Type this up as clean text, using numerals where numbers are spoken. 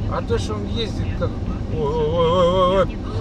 А то, что он ездит как... Ой, ой, ой, ой, ой.